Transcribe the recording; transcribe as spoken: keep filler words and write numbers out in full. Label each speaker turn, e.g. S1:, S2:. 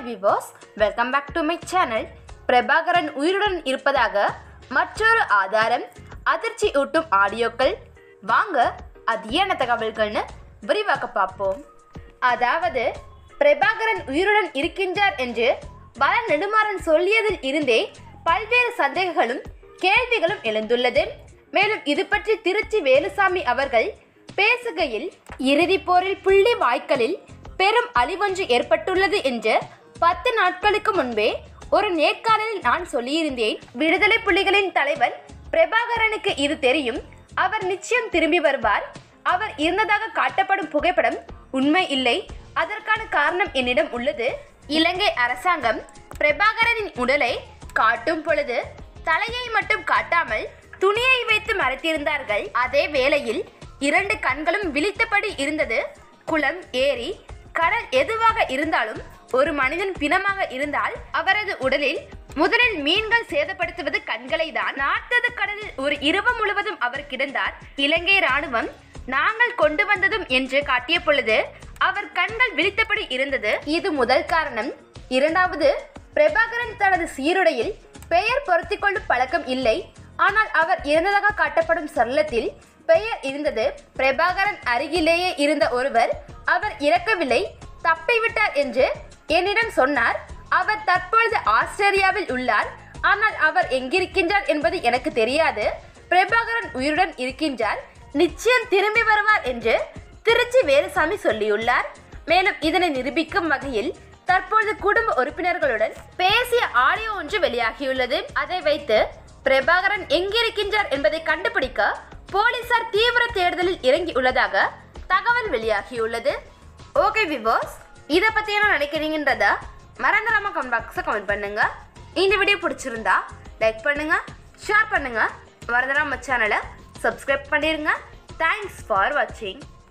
S1: viewers, welcome back to my channel. Prabhakaran உயிருடன் இருப்பதாக மற்றொரு ஆதாரம், அதிர்ச்சி ஊட்டும் ஆடியோக்கள். வாங்க அது என்ன தகவல்கள்னு விரிவாக பார்ப்போம். அதாவது பிரபாகரன் உயிருடன் இருக்கின்றார் என்று பல நெடுமாறன் சொல்லியதில் இருந்தே பல்வேறு சந்தேகங்களும் கேள்விகளும் எழுந்துள்ளது. மேலும் இது பற்றி திருச்சி வேலுசாமி அவர்கள் பேசுகையில், இறுதி போரில் புள்ளி வாய்க்காலில் பெரும் அழிவொன்று ஏற்பட்டுள்ளது என்று பத்து நாட்களுக்கு முன்பே ஒரு நேர்காணலில் நான் சொல்லியிருந்தேன். விடுதலை புலிகளின் தலைவர் பிரபாகரனுக்கு இது தெரியும். அவர் நிச்சயம் திரும்பி வருவார். அவர் இருந்ததாக காட்டப்படும் புகைப்படம் உண்மை இல்லை. அதற்கான காரணம் என்னிடம் உள்ளது. இலங்கை அரசாங்கம் பிரபாகரனின் உடலை காட்டும் பொழுது தலையை மட்டும் காட்டாமல் துணியை வைத்து மறைத்திருந்தார்கள். அதே வேளையில் இரண்டு கண்களும் விழித்தபடி இருந்தது. குளம், ஏரி, கடல் எதுவாக இருந்தாலும் ஒரு மனிதன் பிணமாக இருந்தால் அவரது உடலில் முதலில் மீன்கள் சேதப்படுத்துவது கண்களை தான். நாட்டது கடலில் ஒரு இரவு முழுவதும் அவர் கிடந்தார். இலங்கை ராணுவம் நாங்கள் கொண்டு வந்ததும் என்று காட்டிய பொழுது அவர் கண்கள் விழித்தபடி இருந்தது. இது முதல் காரணம். இரண்டாவது, பிரபாகரன் தனது சீருடையில் பெயர் பொருத்தி கொள்ளும் பழக்கம் இல்லை. ஆனால் அவர் இறந்ததாக காட்டப்படும் சடலத்தில் பெயர் இருந்தது. பிரபாகரன் அருகிலேயே இருந்த ஒருவர் அவர் இறக்கவில்லை, தப்பிவிட்டார் என்று என்னிடம் சொன்னார். அவர் தற்பொழுது ஆஸ்திரேலியாவில் உள்ளார். ஆனால் அவர் எங்கிருக்கின்றார் என்பது எனக்கு தெரியாது. பிரபாகரன் உயிருடன் இருக்கின்றார், நிச்சயம் திரும்பி வருவார் என்று திருச்சி வேலுசாமி சொல்லியுள்ளார். மேலும் இதனை நிரூபிக்கும் வகையில் தற்பொழுது குடும்ப உறுப்பினர்களுடன் பேசிய ஆடியோ ஒன்று வெளியாகியுள்ளது. அதை வைத்து பிரபாகரன் எங்கிருக்கின்றார் என்பதை கண்டுபிடிக்க போலீசார் தீவிர தேடுதலில் இறங்கி உள்ளதாக தகவல் வெளியாகியுள்ளது. ஓகே வியூவர்ஸ், இதை பத்தி என்ன நினைக்கிறீங்கன்றத மறந்துடாம கமெண்ட் பாக்ஸ்ல கமெண்ட் பண்ணுங்க. இந்த வீடியோ பிடிச்சிருந்தா லைக் பண்ணுங்க, ஷேர் பண்ணுங்க, மறந்துடாம சேனலை சப்ஸ்கிரைப் பண்ணிருங்க. தேங்க்ஸ் ஃபார் வாட்சிங்.